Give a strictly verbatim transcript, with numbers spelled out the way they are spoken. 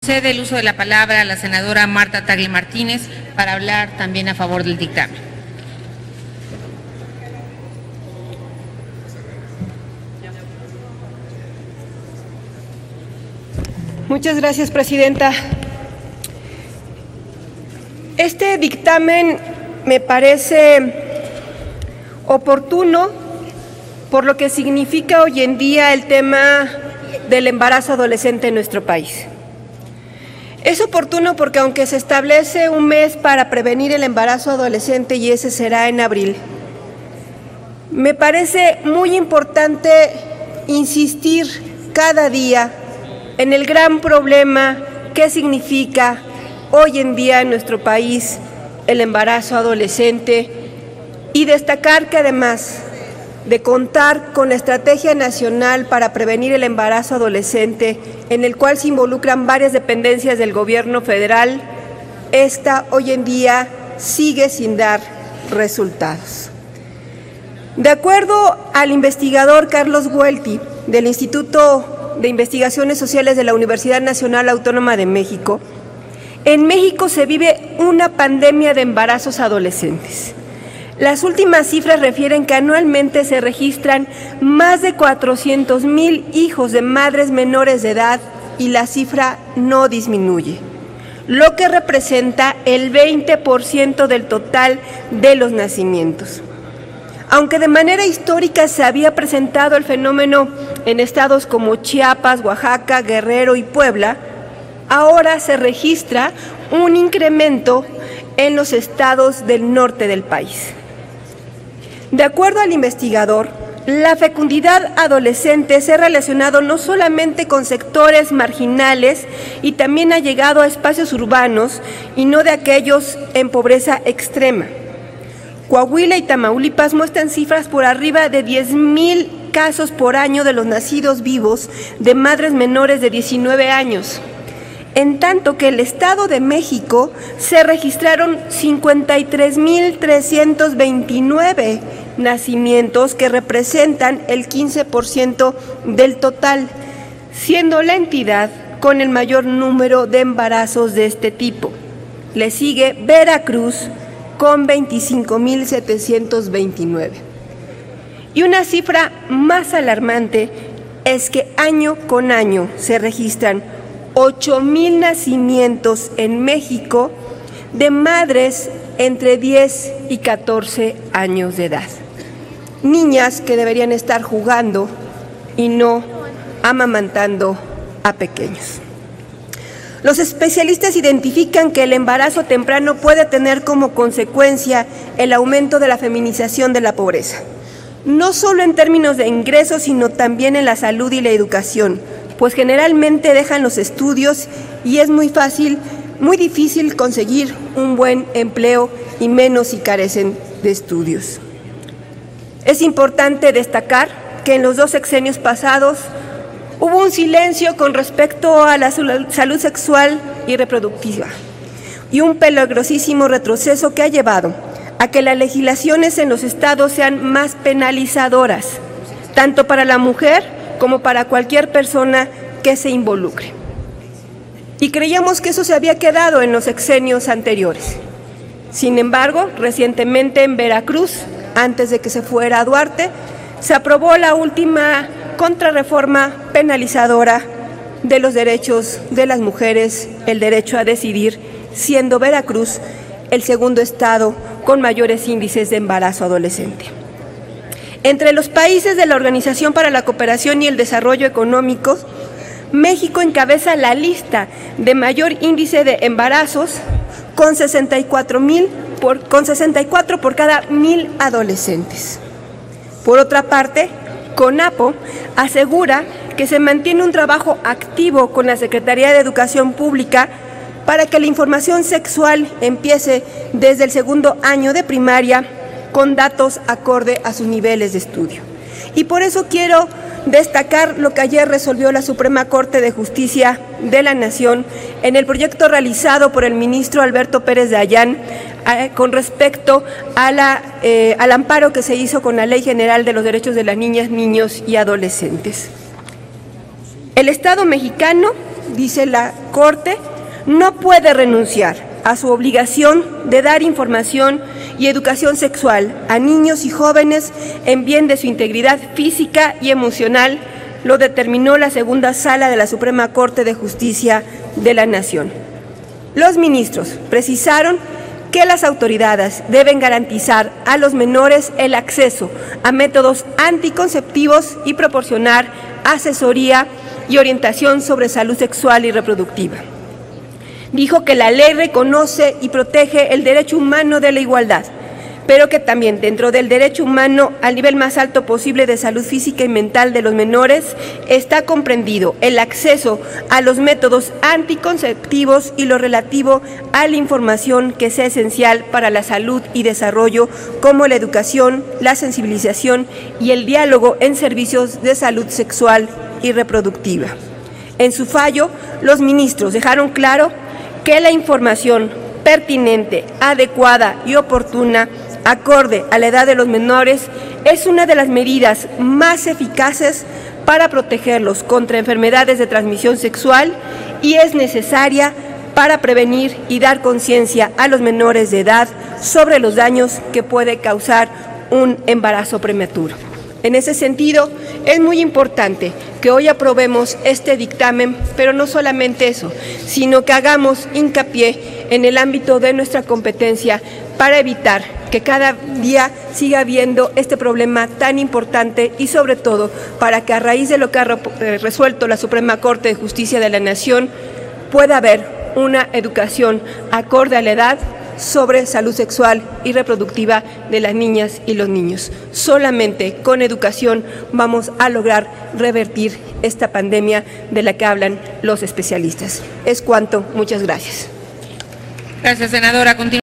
Cede el uso de la palabra a la senadora Marta Tagle Martínez para hablar también a favor del dictamen. Muchas gracias, presidenta. Este dictamen me parece oportuno por lo que significa hoy en día el tema del embarazo adolescente en nuestro país. Es oportuno porque aunque se establece un mes para prevenir el embarazo adolescente y ese será en abril, me parece muy importante insistir cada día en el gran problema que significa hoy en día en nuestro país el embarazo adolescente y destacar que además de contar con la Estrategia Nacional para Prevenir el Embarazo Adolescente, en el cual se involucran varias dependencias del Gobierno federal, esta hoy en día sigue sin dar resultados. De acuerdo al investigador Carlos Huelti, del Instituto de Investigaciones Sociales de la Universidad Nacional Autónoma de México, en México se vive una pandemia de embarazos adolescentes. Las últimas cifras refieren que anualmente se registran más de cuatrocientos mil hijos de madres menores de edad y la cifra no disminuye, lo que representa el veinte por ciento del total de los nacimientos. Aunque de manera histórica se había presentado el fenómeno en estados como Chiapas, Oaxaca, Guerrero y Puebla, ahora se registra un incremento en los estados del norte del país. De acuerdo al investigador, la fecundidad adolescente se ha relacionado no solamente con sectores marginales y también ha llegado a espacios urbanos y no de aquellos en pobreza extrema. Coahuila y Tamaulipas muestran cifras por arriba de diez mil casos por año de los nacidos vivos de madres menores de diecinueve años. En tanto que el Estado de México se registraron cincuenta y tres mil trescientos veintinueve nacimientos que representan el quince por ciento del total, siendo la entidad con el mayor número de embarazos de este tipo. Le sigue Veracruz con veinticinco mil setecientos veintinueve. Y una cifra más alarmante es que año con año se registran ocho mil nacimientos en México de madres entre diez y catorce años de edad. Niñas que deberían estar jugando y no amamantando a pequeños. Los especialistas identifican que el embarazo temprano puede tener como consecuencia el aumento de la feminización de la pobreza, no solo en términos de ingresos, sino también en la salud y la educación, pues generalmente dejan los estudios y es muy fácil, muy difícil conseguir un buen empleo y menos si carecen de estudios. Es importante destacar que en los dos sexenios pasados hubo un silencio con respecto a la salud sexual y reproductiva y un peligrosísimo retroceso que ha llevado a que las legislaciones en los estados sean más penalizadoras, tanto para la mujer como para cualquier persona que se involucre. Y creíamos que eso se había quedado en los sexenios anteriores. Sin embargo, recientemente en Veracruz, antes de que se fuera a Duarte, se aprobó la última contrarreforma penalizadora de los derechos de las mujeres, el derecho a decidir, siendo Veracruz el segundo estado con mayores índices de embarazo adolescente. Entre los países de la Organización para la Cooperación y el Desarrollo Económico, México encabeza la lista de mayor índice de embarazos con sesenta y cuatro mil por, con sesenta y cuatro por cada mil adolescentes. Por otra parte, CONAPO asegura que se mantiene un trabajo activo con la Secretaría de Educación Pública para que la información sexual empiece desde el segundo año de primaria con datos acorde a sus niveles de estudio. Y por eso quiero destacar lo que ayer resolvió la Suprema Corte de Justicia de la Nación en el proyecto realizado por el ministro Alberto Pérez Dayán eh, con respecto a la, eh, al amparo que se hizo con la Ley General de los Derechos de las Niñas, Niños y Adolescentes. El Estado mexicano dice la Corte, no puede renunciar a su obligación de dar información y educación sexual a niños y jóvenes en bien de su integridad física y emocional, lo determinó la Segunda Sala de la Suprema Corte de Justicia de la Nación. Los ministros precisaron que las autoridades deben garantizar a los menores el acceso a métodos anticonceptivos y proporcionar asesoría y orientación sobre salud sexual y reproductiva. Dijo que la ley reconoce y protege el derecho humano de la igualdad, pero que también dentro del derecho humano al nivel más alto posible de salud física y mental de los menores está comprendido el acceso a los métodos anticonceptivos y lo relativo a la información que sea esencial para la salud y desarrollo, como la educación, la sensibilización y el diálogo en servicios de salud sexual y reproductiva. En su fallo, los ministros dejaron claro que la información pertinente, adecuada y oportuna, acorde a la edad de los menores, es una de las medidas más eficaces para protegerlos contra enfermedades de transmisión sexual y es necesaria para prevenir y dar conciencia a los menores de edad sobre los daños que puede causar un embarazo prematuro. En ese sentido, es muy importante que hoy aprobemos este dictamen, pero no solamente eso, sino que hagamos hincapié en el ámbito de nuestra competencia para evitar que cada día siga habiendo este problema tan importante y sobre todo para que a raíz de lo que ha resuelto la Suprema Corte de Justicia de la Nación pueda haber una educación acorde a la edad sobre salud sexual y reproductiva de las niñas y los niños. Solamente con educación vamos a lograr revertir esta pandemia de la que hablan los especialistas. Es cuanto. Muchas gracias. Gracias, senadora. Continúa.